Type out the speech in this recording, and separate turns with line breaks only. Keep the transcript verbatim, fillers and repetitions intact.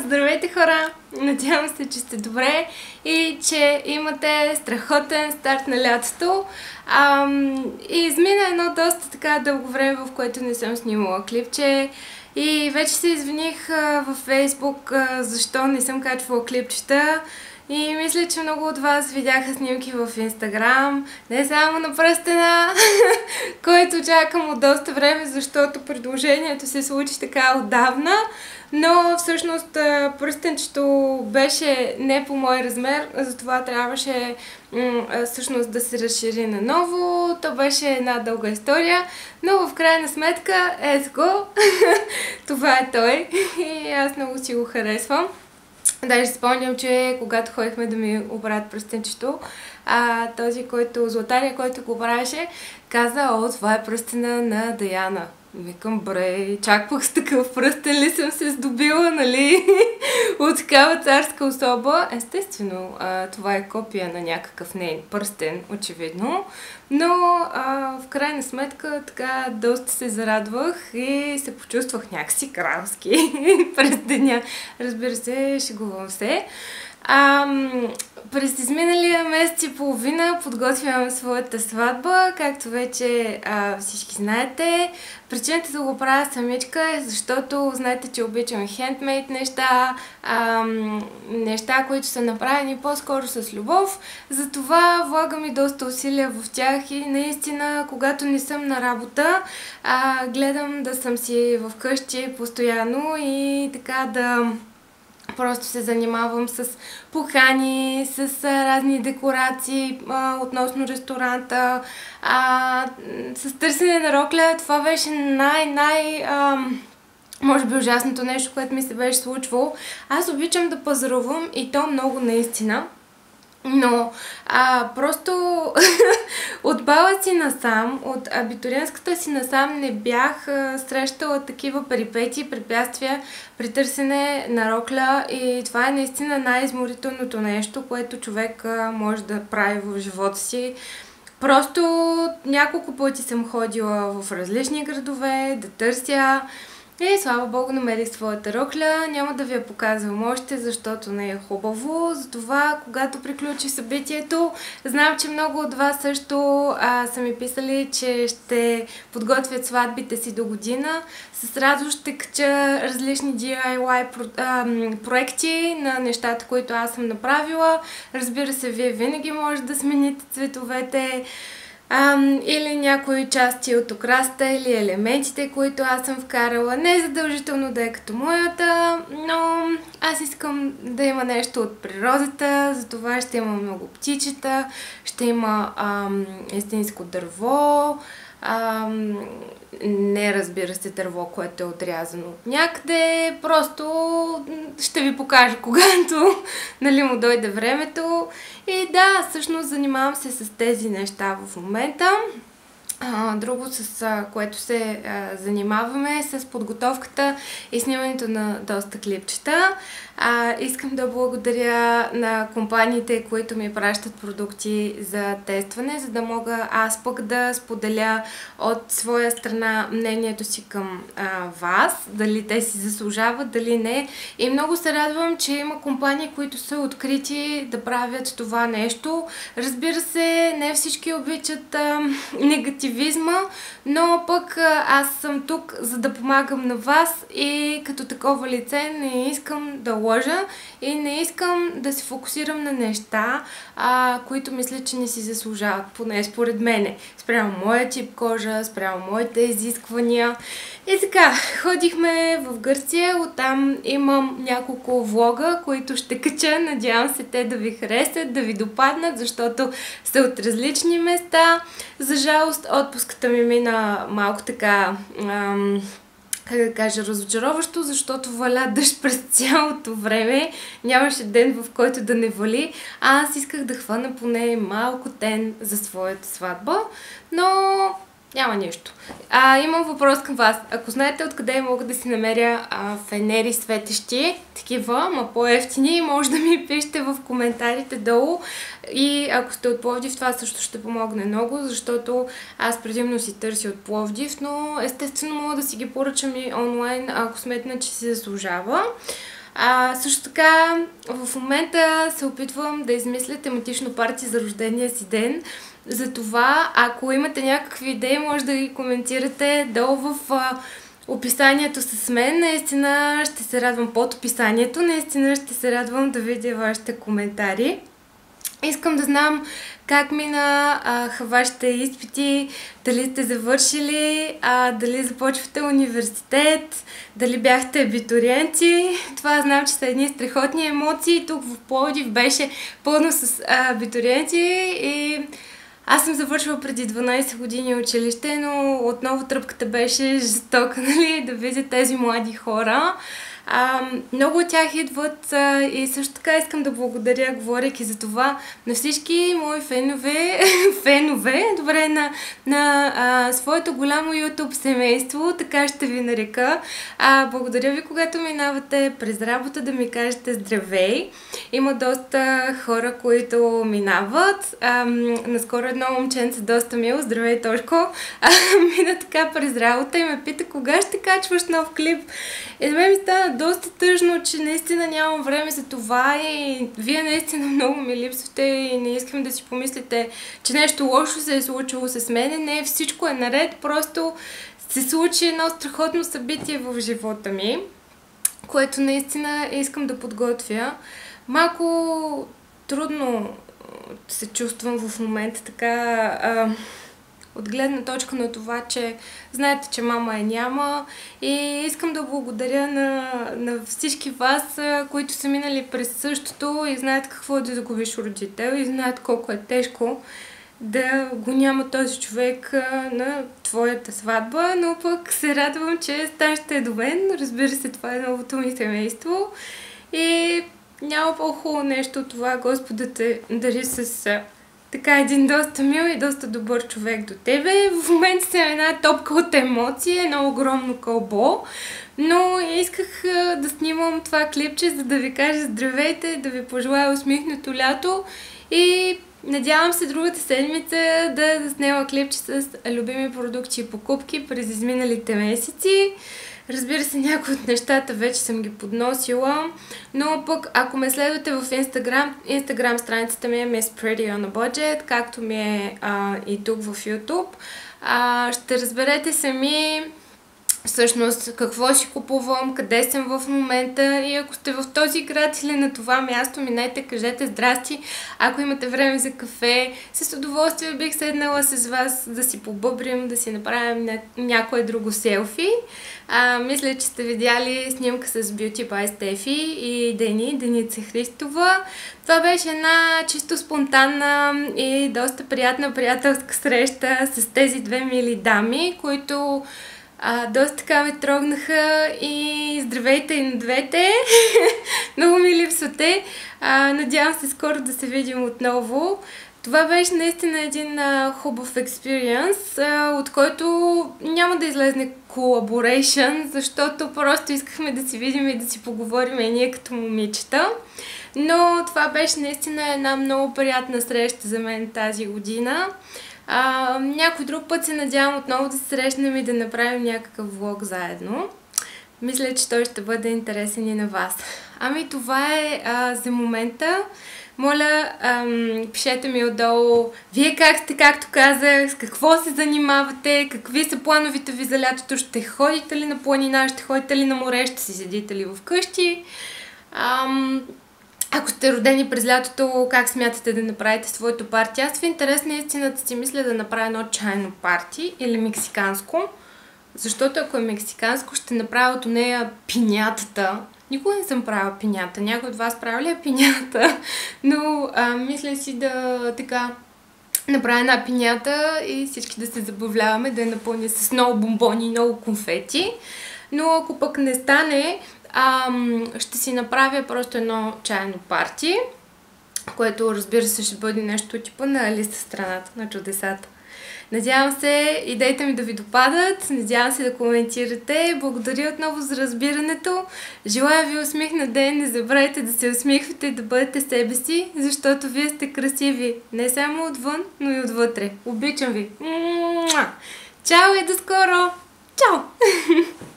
Здравейте, хора! Надявам се, че сте добре и че имате страхотен старт на лятото. Ам, и измина едно доста така дълго време, в което не съм снимала клипче. И вече се извиних а, във Фейсбук а, защо не съм качвала клипчета. И мисля, че много от вас видяха снимки в Инстаграм, не само на пръстена, който чакам от доста време, защото предложението се случи така отдавна. Но всъщност пръстенчето беше не по мой размер, затова трябваше всъщност да се разшири наново. То беше една дълга история, но в крайна сметка, ето го, това е той и аз много си го харесвам. Даже спомням, че когато ходихме да ми оправят пръстенчето, а, този, който, златария, който го правеше, каза: о, това е пръстена на Даяна. Викам, бре, чак пък с такъв пръстен ли съм се здобила, нали, от такава царска особа. Естествено, а, това е копия на някакъв нейн пръстен, очевидно, но а, в крайна сметка така доста се зарадвах и се почувствах някакси кралски през деня. Разбира се, шегувам се. А, през изминалия месец и половина подготвям своята сватба, както вече а, всички знаете. Причината да го правя самичка е защото знаете, че обичам хендмейд неща, а, неща, които са направени по-скоро с любов. Затова влагам и доста усилия в тях и наистина, когато не съм на работа, а, гледам да съм си вкъщи постоянно и така да... Просто се занимавам с покани, с а, разни декорации а, относно ресторанта, а, с търсене на рокля. Това беше най-най... А, може би ужасното нещо, което ми се беше случвало. Аз обичам да пазарувам и то много наистина. Но а, просто от бала си насам, от абитуриентската си насам не бях а, срещала такива перипетии, препятствия при търсене на рокля и това е наистина най-изморителното нещо, което човек а, може да прави в живота си. Просто няколко пъти съм ходила в различни градове да търся. И слава богу, намерих своята рокля. Няма да ви я показвам още, защото не е хубаво. Затова, когато приключи събитието, знам, че много от вас също а, са ми писали, че ще подготвят сватбите си до година. С радост ще кача различни ди ай уай про, а, проекти на нещата, които аз съм направила. Разбира се, вие винаги може да смените цветовете, А, или някои части от украсата, или елементите, които аз съм вкарала. Не е задължително да е като моята, но аз искам да има нещо от природата, затова ще има много птичета, ще има ам, истинско дърво, ам, не разбира се дърво, което е отрязано от някъде, просто ще ви покажа когато нали, му дойде времето. И да, всъщност занимавам се с тези неща в момента. А, друго, с а, което се а, занимаваме, с подготовката и снимането на доста клипчета. А, искам да благодаря на компаниите, които ми пращат продукти за тестване, за да мога аз пък да споделя от своя страна мнението си към а, вас, дали те си заслужават, дали не. И много се радвам, че има компании, които са открити да правят това нещо. Разбира се, не всички обичат а, негативизма, но пък а, аз съм тук, за да помагам на вас и като такова лице не искам да лъжа и не искам да се фокусирам на неща, а, които мисля, че не си заслужават, поне според мене. Спрямо моя тип кожа, спрямо моите изисквания. И така, ходихме в Гърция, оттам имам няколко влога, които ще кача. Надявам се те да ви харесат, да ви допаднат, защото са от различни места. За жалост, отпуската ми мина малко така... Ам, как да кажа, разочароващо, защото валя дъжд през цялото време. Нямаше ден, в който да не вали. А аз исках да хвана поне малко тен за своята сватба, но няма нищо. А, имам въпрос към вас. Ако знаете откъде мога да си намеря а, фенери светещи, такива, ма по-ефтини, може да ми пишете в коментарите долу. И ако сте от Пловдив, това също ще помогне много, защото аз предимно си търся от Пловдив, но естествено мога да си ги поръчам и онлайн, ако сметна, че се заслужава. А, също така, в момента се опитвам да измисля тематично парти за рождения си ден. Затова, ако имате някакви идеи, може да ги коментирате долу в а, описанието с мен. Наистина ще се радвам под описанието. Наистина ще се радвам да видя вашите коментари. Искам да знам как мина а, вашите изпити, дали сте завършили, а, дали започвате университет, дали бяхте абитуриенти. Това знам, че са едни страхотни емоции. Тук в Пловдив беше пълно с а, абитуриенти и аз съм завършила преди дванайсет години училище, но отново тръпката беше жестока, нали, да видя тези млади хора. А, много от тях идват а, и също така искам да благодаря, говорейки за това, на всички мои фенове, фенове, добре, на, на а, своето голямо YouTube семейство, така ще ви нарека. А, благодаря ви, когато минавате през работа, да ми кажете здравей. Има доста хора, които минават. А, наскоро едно момченце доста мило, здравей Тошко, а, мина така през работа и ме пита кога ще качваш нов клип. И на мен ми стана доста тъжно, че наистина нямам време за това и вие наистина много ми липсвате и не искам да си помислите, че нещо лошо се е случило с мене. Не, всичко е наред, просто се случи едно страхотно събитие в живота ми, което наистина искам да подготвя. Малко трудно се чувствам в момента така... А, от гледна точка на това, че знаете, че мама е няма и искам да благодаря на, на всички вас, които са минали през същото и знаят какво е да загубиш родител и знаят колко е тежко да го няма този човек на твоята сватба, но пък се радвам, че Стан ще е до мен. Разбира се, това е новото ми семейство и няма по-хубаво нещо от това Господа те дари с така един доста мил и доста добър човек до тебе. В момента съм една топка от емоции, едно огромно кълбо, но исках да снимам това клипче, за да ви кажа здравейте, да ви пожелая усмихнато лято и надявам се другата седмица да заснема клипче с любими продукти и покупки през изминалите месеци. Разбира се, някои от нещата вече съм ги подносила, но пък ако ме следвате в Instagram, Instagram страницата ми е Miss Pretty on a Budget, както ми е а, и тук в YouTube. А, ще разберете сами всъщност какво си купувам, къде съм в момента и ако сте в този град или на това място, минайте, кажете здрасти. Ако имате време за кафе, с удоволствие бих седнала с вас да си побъбрим, да си направим ня... някое друго селфи. А, мисля, че сте видяли снимка с Beauty by Steffi и Дени, Деница Христова. Това беше една чисто спонтанна и доста приятна приятелска среща с тези две мили дами, които А, доста така ме трогнаха и здравейте и на двете. Много ми липсвате. А, надявам се скоро да се видим отново. Това беше наистина един а, хубав експириенс, от който няма да излезне колаборейшън, защото просто искахме да си видим и да си поговорим и ние като момичета. Но това беше наистина една много приятна среща за мен тази година. А, някой друг път се надявам отново да се срещнем и да направим някакъв влог заедно. Мисля, че той ще бъде интересен и на вас. Ами това е а, за момента. Моля, ам, пишете ми отдолу вие как сте, както казах, с какво се занимавате, какви са плановите ви за лятото, ще ходите ли на планина, ще ходите ли на море, ще си седите ли вкъщи. Ам, Ако сте родени през лятото, как смятате да направите своето парти? Аз в интерес на истината си мисля да направя едно чайно парти или мексиканско, защото ако е мексиканско, ще направя от нея пинятата. Никога не съм правила пинята. Някой от вас прави ли е пинята? Но а, мисля си да така направя една пинята и всички да се забавляваме, да я напълня с много бомбони и много конфети. Но ако пък не стане, Ам, ще си направя просто едно чайно парти, което разбира се ще бъде нещо типа на Алиса страната на чудесата. Надявам се идеите ми да ви допадат, надявам се да коментирате. Благодаря отново за разбирането. Желая ви усмихнат ден, не забравяйте да се усмихвате и да бъдете себе си, защото вие сте красиви. Не само отвън, но и отвътре. Обичам ви! Чао и до скоро! Чао!